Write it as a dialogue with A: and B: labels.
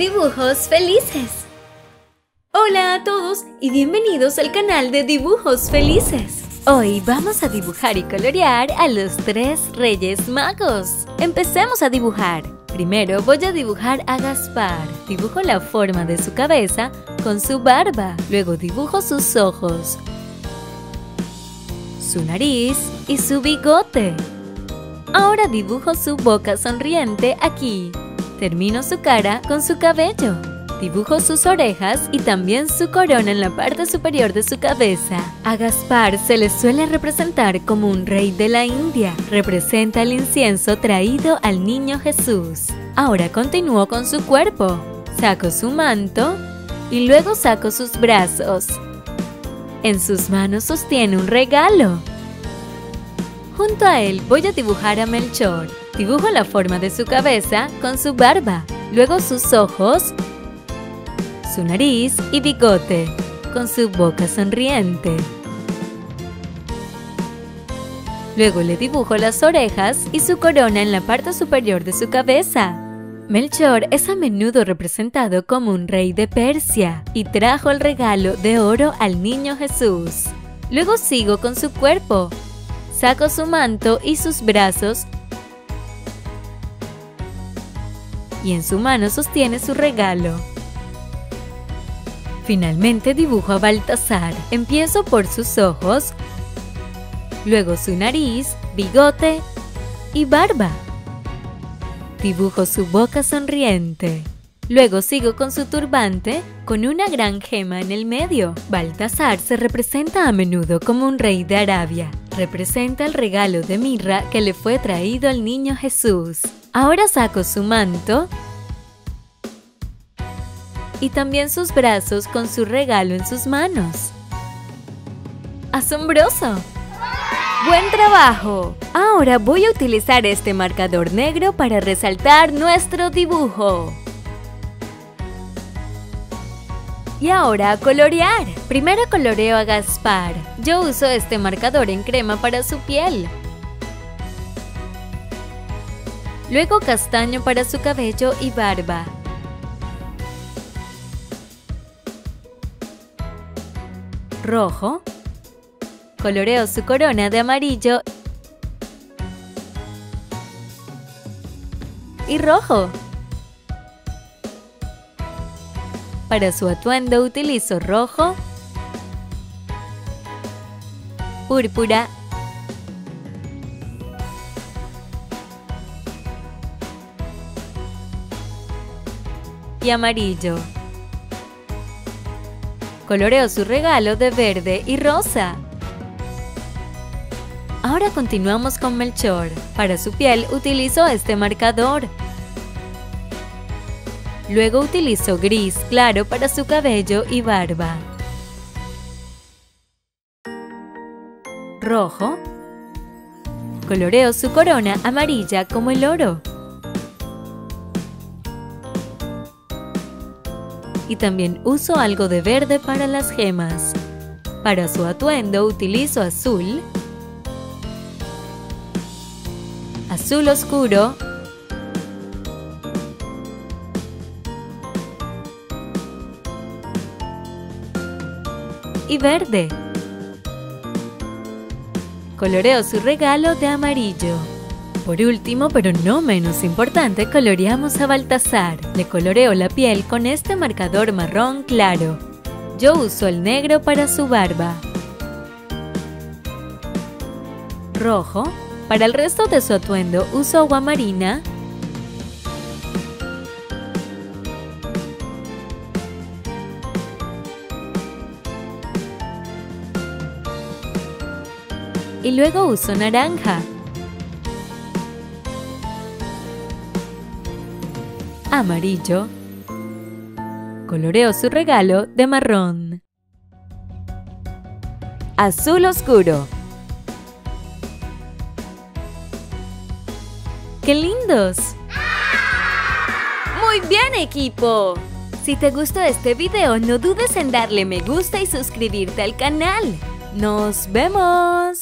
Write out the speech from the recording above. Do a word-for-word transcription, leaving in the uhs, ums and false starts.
A: Dibujos felices. Hola a todos y bienvenidos al canal de Dibujos Felices. Hoy vamos a dibujar y colorear a los tres Reyes Magos. Empecemos a dibujar. Primero voy a dibujar a Gaspar. Dibujo la forma de su cabeza con su barba. Luego dibujo sus ojos, su nariz y su bigote. Ahora dibujo su boca sonriente aquí. Termino su cara con su cabello. Dibujo sus orejas y también su corona en la parte superior de su cabeza. A Gaspar se le suele representar como un rey de la India. Representa el incienso traído al niño Jesús. Ahora continúo con su cuerpo. Saco su manto y luego saco sus brazos. En sus manos sostiene un regalo. Junto a él voy a dibujar a Melchor. Dibujo la forma de su cabeza con su barba, luego sus ojos, su nariz y bigote, con su boca sonriente. Luego le dibujo las orejas y su corona en la parte superior de su cabeza. Melchor es a menudo representado como un rey de Persia y trajo el regalo de oro al niño Jesús. Luego sigo con su cuerpo. Saco su manto y sus brazos y en su mano sostiene su regalo. Finalmente dibujo a Baltasar. Empiezo por sus ojos, luego su nariz, bigote y barba. Dibujo su boca sonriente. Luego sigo con su turbante con una gran gema en el medio. Baltasar se representa a menudo como un rey de Arabia. Representa el regalo de mirra que le fue traído al niño Jesús. Ahora saco su manto y también sus brazos con su regalo en sus manos. ¡Asombroso! ¡Buen trabajo! Ahora voy a utilizar este marcador negro para resaltar nuestro dibujo. Y ahora a colorear. Primero coloreo a Gaspar. Yo uso este marcador en crema para su piel. Luego castaño para su cabello y barba. Rojo. Coloreo su corona de amarillo y rojo. Para su atuendo utilizo rojo, púrpura y amarillo. Coloreo su regalo de verde y rosa. Ahora continuamos con Melchor. Para su piel utilizo este marcador. Luego utilizo gris claro para su cabello y barba. Rojo. Coloreo su corona amarilla como el oro. Y también uso algo de verde para las gemas. Para su atuendo utilizo azul, azul oscuro y verde. Coloreo su regalo de amarillo. Por último, pero no menos importante, coloreamos a Baltasar. Le coloreo la piel con este marcador marrón claro. Yo uso el negro para su barba. Rojo. Para el resto de su atuendo uso agua marina y luego uso naranja. Amarillo. Coloreo su regalo de marrón. Azul oscuro. ¡Qué lindos! ¡Muy bien, equipo! Si te gustó este video, no dudes en darle me gusta y suscribirte al canal. ¡Nos vemos!